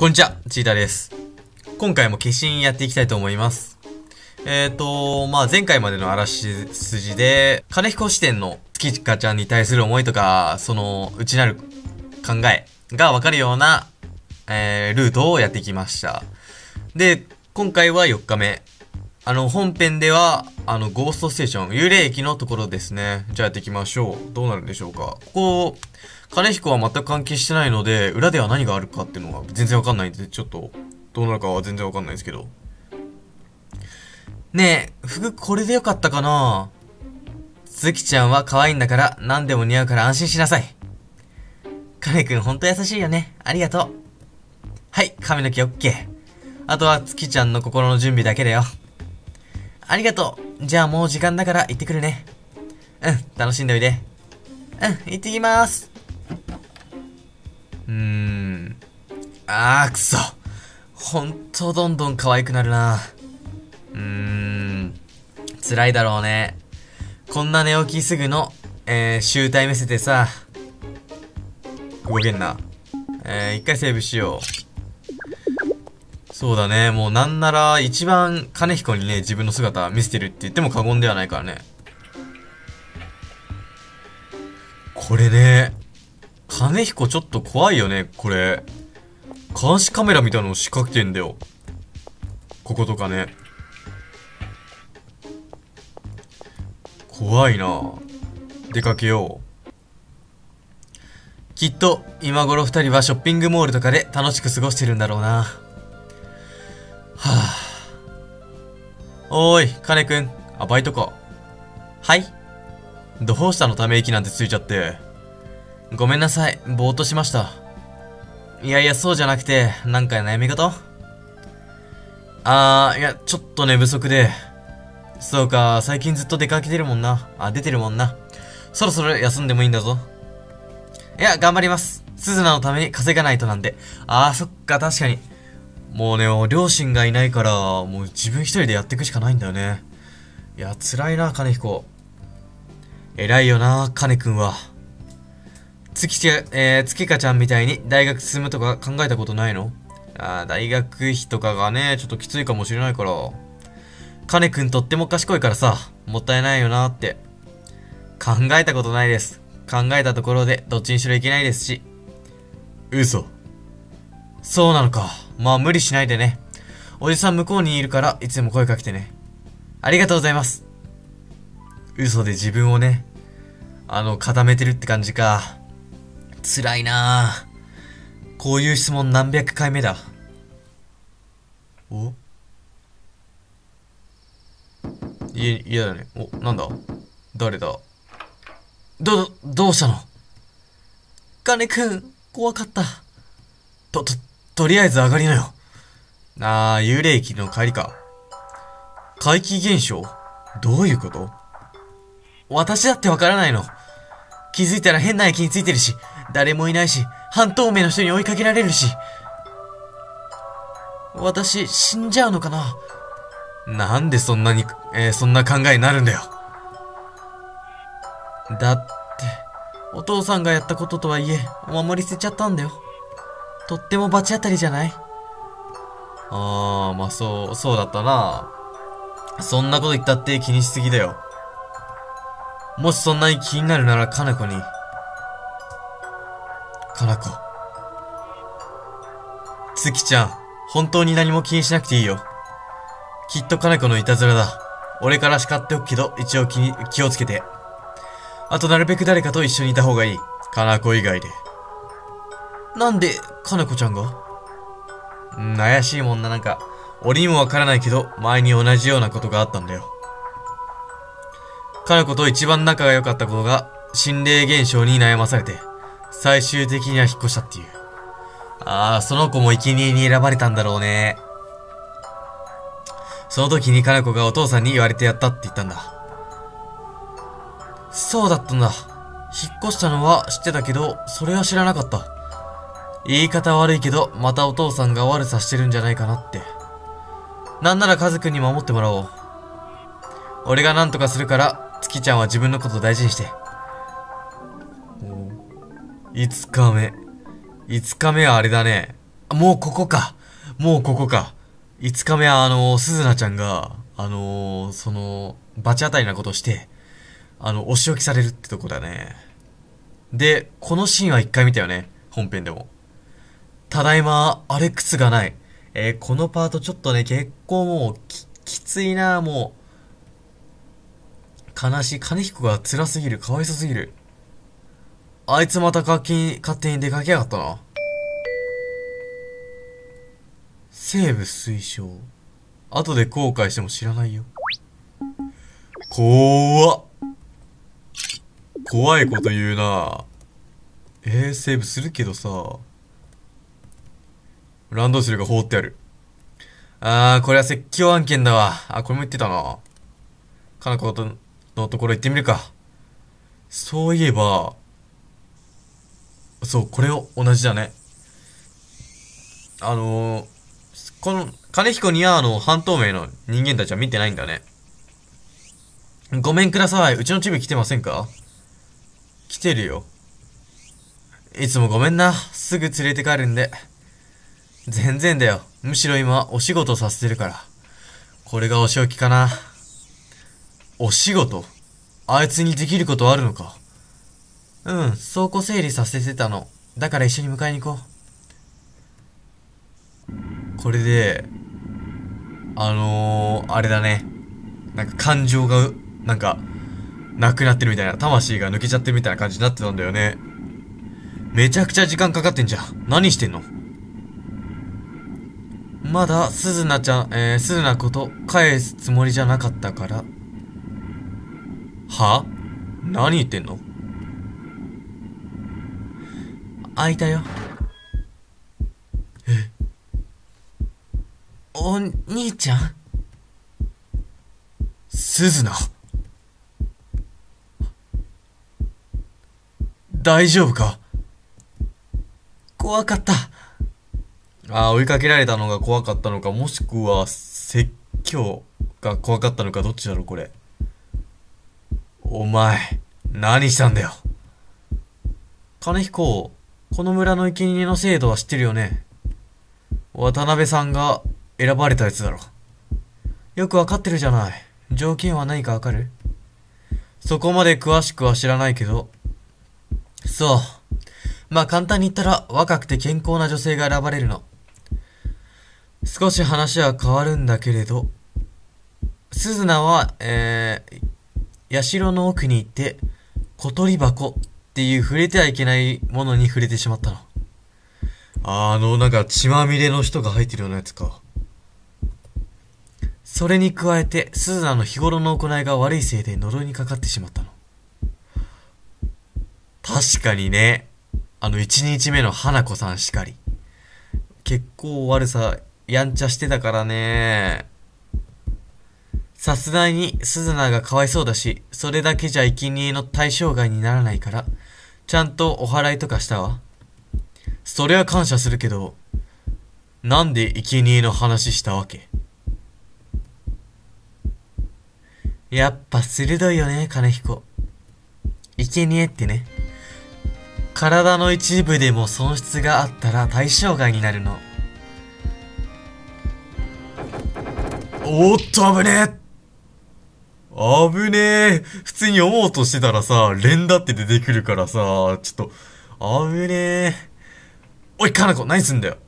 こんにちは、チータです。今回も消印やっていきたいと思います。前回までのあらし筋で、金彦支店の月香ちゃんに対する思いとか、その内なる考えがわかるような、ルートをやってきました。で、今回は4日目。本編では、ゴーストステーション、幽霊駅のところですね。じゃあやっていきましょう。どうなるんでしょうか。ここ、金彦は全く関係してないので、裏では何があるかっていうのが全然わかんないんで、ちょっと、どうなるかは全然わかんないですけど。ねえ、服これでよかったかな？月ちゃんは可愛いんだから、何でも似合うから安心しなさい。金くんほんと優しいよね。ありがとう。はい、髪の毛オッケー。あとは月ちゃんの心の準備だけだよ。ありがとう。じゃあもう時間だから行ってくるね。うん、楽しんでおいで。うん、行ってきまーす。くそ。ほんとどんどん可愛くなるな。辛いだろうね。こんな寝起きすぐの、集体見せてさ。動けんな。一回セーブしよう。そうだね。もうなんなら一番金彦にね、自分の姿見せてるって言っても過言ではないからね。これね、金彦ちょっと怖いよね、これ。監視カメラみたいなの仕掛けてんだよ。こことかね。怖いな。出かけよう。きっと今頃二人はショッピングモールとかで楽しく過ごしてるんだろうな。おーい、金くん。バイトか。はい。どうしたの？ため息なんてついちゃって。ごめんなさい。ぼーっとしました。いや、そうじゃなくて、なんか悩み事？いや、ちょっと寝不足で。そうか、最近ずっと出かけてるもんな。出てるもんな。そろそろ休んでもいいんだぞ。いや、頑張ります。スズナのために稼がないとなんで。そっか、確かに。もうね、両親がいないから、もう自分一人でやっていくしかないんだよね。いや、辛いな、金彦。偉いよな、金くんは。月香ちゃんみたいに大学進むとか考えたことないの？大学費とかがね、ちょっときついかもしれないから。金くんとっても賢いからさ、もったいないよなって。考えたことないです。考えたところでどっちにしろいけないですし。嘘。そうなのか。まあ無理しないでね。おじさん向こうにいるからいつでも声かけてね。ありがとうございます。嘘で自分をね、固めてるって感じか。辛いなぁ。こういう質問何百回目だ。お？嫌だね。なんだ？誰だ？どうしたの？金くん、怖かった。とりあえず上がりなよ。幽霊駅の帰りか。怪奇現象？どういうこと？私だってわからないの。気づいたら変な駅についてるし、誰もいないし、半透明の人に追いかけられるし。私、死んじゃうのかな？なんでそんな考えになるんだよ。だって、お父さんがやったこととはいえ、お守り捨てちゃったんだよ。とっても罰当たりじゃない？そうだったな。そんなこと言ったって気にしすぎだよ。もしそんなに気になるなら、かなこに。かなこ。月ちゃん、本当に何も気にしなくていいよ。きっとかなこのいたずらだ。俺から叱っておくけど、一応気をつけて。あとなるべく誰かと一緒にいた方がいい。かなこ以外で。なんで、かなこちゃんが？怪しいもんな、なんか。俺にもわからないけど、前に同じようなことがあったんだよ。かなこと一番仲が良かった子が、心霊現象に悩まされて、最終的には引っ越したっていう。その子も生贄に選ばれたんだろうね。その時にかなこがお父さんに言われてやったって言ったんだ。そうだったんだ。引っ越したのは知ってたけど、それは知らなかった。言い方悪いけど、またお父さんが悪さしてるんじゃないかなって。なんならカズくんに守ってもらおう。俺が何とかするから、月ちゃんは自分のこと大事にして。5日目はあれだね。 もうここか。もうここか。5日目は鈴菜ちゃんが、罰当たりなことして、お仕置きされるってとこだね。で、このシーンは1回見たよね。本編でも。ただいま、あれ靴がない。このパートちょっとね、結構もう、きついな、もう。悲しい。金彦が辛すぎる。かわいそすぎる。あいつまた勝手に出かけやがったな。生物推奨。後で後悔しても知らないよ。怖っ。怖いこと言うな。セーブするけどさ。ランドセルが放ってある。これは説教案件だわ。これも言ってたな。かなことのところ行ってみるか。そういえば、そう、これを同じだね。この、金彦には半透明の人間たちは見てないんだね。ごめんください。うちのチビ来てませんか？来てるよ。いつもごめんな。すぐ連れて帰るんで。全然だよ。むしろ今、お仕事させてるから。これがお仕置きかな。お仕事？あいつにできることあるのか？うん、倉庫整理させてたの。だから一緒に迎えに行こう。これで、あれだね。なんか感情が、なんか、なくなってるみたいな。魂が抜けちゃってるみたいな感じになってたんだよね。めちゃくちゃ時間かかってんじゃん。何してんの？まだ、鈴菜こと返すつもりじゃなかったから。は？何言ってんの？開いたよ。お兄ちゃん？鈴菜。大丈夫か？怖かった。追いかけられたのが怖かったのか、もしくは説教が怖かったのか、どっちだろうこれ。お前、何したんだよ。金彦、この村の生贄の制度は知ってるよね。渡辺さんが選ばれたやつだろ。よくわかってるじゃない。条件は何かわかる？そこまで詳しくは知らないけど。そう。まあ簡単に言ったら若くて健康な女性が選ばれるの。少し話は変わるんだけれど、鈴菜は、社の奥に行って、小鳥箱っていう触れてはいけないものに触れてしまったの。なんか血まみれの人が入ってるようなやつか。それに加えて、鈴菜の日頃の行いが悪いせいで呪いにかかってしまったの。確かにね、一日目の花子さんしかり。結構悪さ、やんちゃしてたからね。さすがに鈴菜がかわいそうだし、それだけじゃ生贄の対象外にならないから、ちゃんとお祓いとかしたわ。それは感謝するけど、なんで生贄の話したわけ？やっぱ鋭いよね、金彦。生贄ってね、体の一部でも損失があったら対象外になるの。おっと危ねえ。危ねえ。普通に思うとしてたらさ、連打って出てくるからさ、ちょっと、危ねえ。おい、かなこ、何すんだよ。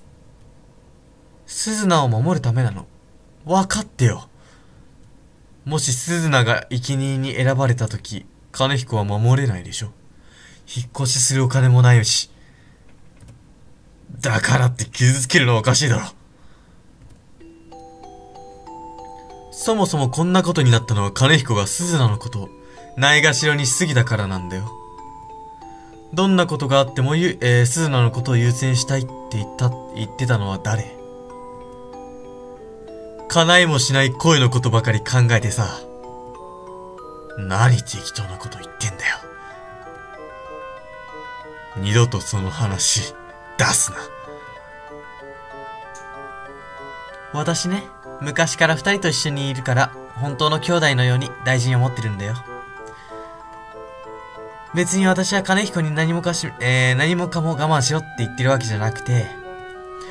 鈴菜を守るためなの。分かってよ。もし鈴菜が生贄に選ばれたとき、金彦は守れないでしょ。引っ越しするお金もないし。だからって傷つけるのはおかしいだろ。そもそもこんなことになったのは金彦が鈴菜のことをないがしろにしすぎたからなんだよ。どんなことがあっても鈴菜のことを優先したいって言ってたのは誰？叶いもしない恋のことばかり考えてさ。何適当なこと言ってんだよ。二度とその話出すな。私ね、昔から二人と一緒にいるから本当の兄弟のように大事に思ってるんだよ。別に私は金彦に何もかも我慢しろって言ってるわけじゃなくて、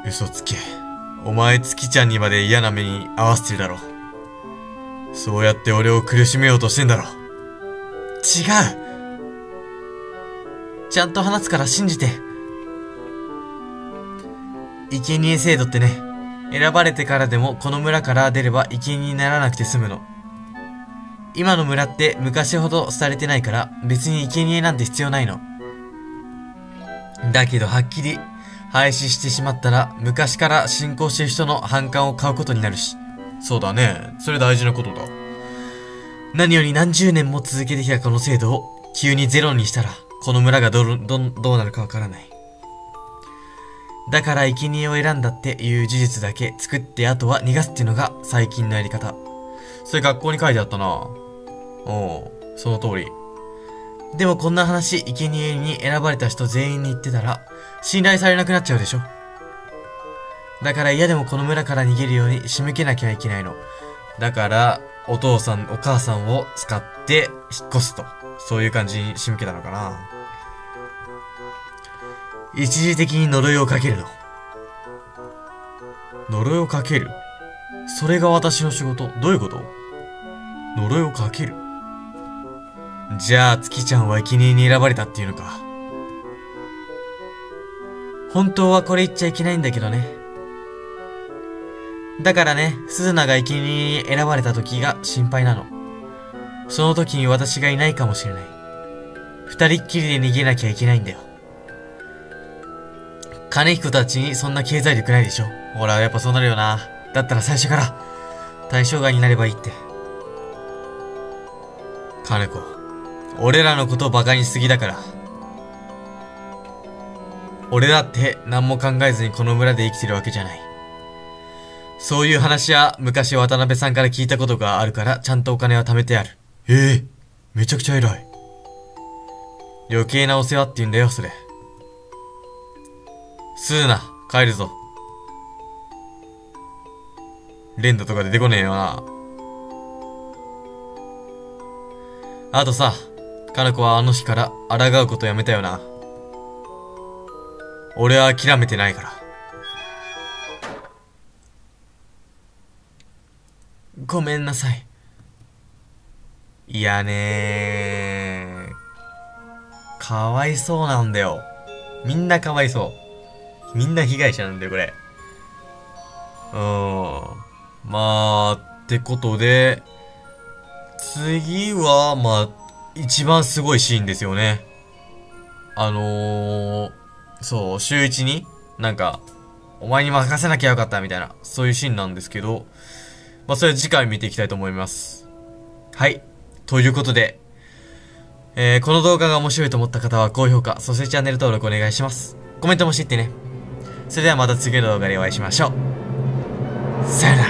嘘つけ。お前月ちゃんにまで嫌な目に遭わせてるだろ。そうやって俺を苦しめようとしてんだろ。違う。ちゃんと話すから信じて。生贄制度ってね、選ばれてからでもこの村から出れば生贄にならなくて済むの。今の村って昔ほど廃れてないから別に生贄なんて必要ないの。だけどはっきり廃止してしまったら昔から信仰してる人の反感を買うことになるし。そうだね。それ大事なことだ。何より何十年も続けてきたこの制度を急にゼロにしたらこの村がどうなるかわからない。だから生贄を選んだっていう事実だけ作ってあとは逃がすっていうのが最近のやり方。それ学校に書いてあったな。おう、その通り。でもこんな話、生贄に選ばれた人全員に言ってたら、信頼されなくなっちゃうでしょ。だから嫌でもこの村から逃げるように仕向けなきゃいけないの。だから、お父さん、お母さんを使って引っ越すと。そういう感じに仕向けたのかな。一時的に呪いをかけるの。呪いをかける？それが私の仕事？どういうこと？呪いをかける？じゃあ、月ちゃんは生贄に選ばれたっていうのか。本当はこれ言っちゃいけないんだけどね。だからね、鈴名が生贄に選ばれた時が心配なの。その時に私がいないかもしれない。二人っきりで逃げなきゃいけないんだよ。金彦たちにそんな経済力ないでしょ。ほら、やっぱそうなるよな。だったら最初から対象外になればいいって。金子、俺らのことをバカにしすぎだから。俺だって何も考えずにこの村で生きてるわけじゃない。そういう話は昔渡辺さんから聞いたことがあるからちゃんとお金は貯めてある。めちゃくちゃ偉い。余計なお世話って言うんだよ、それ。鈴名、帰るぞ。連打とか出てこねえよな。あとさ、金子はあの日から抗うことやめたよな。俺は諦めてないから。ごめんなさい。いやねー。かわいそうなんだよ。みんなかわいそう。みんな被害者なんだよ、これ。まあ、ってことで、次は、まあ、一番すごいシーンですよね。そう、週一に、なんか、お前に任せなきゃよかったみたいな、そういうシーンなんですけど、まあ、それは次回見ていきたいと思います。はい。ということで、この動画が面白いと思った方は高評価、そしてチャンネル登録お願いします。コメントもしてってね。それではまた次の動画でお会いしましょう。さよなら。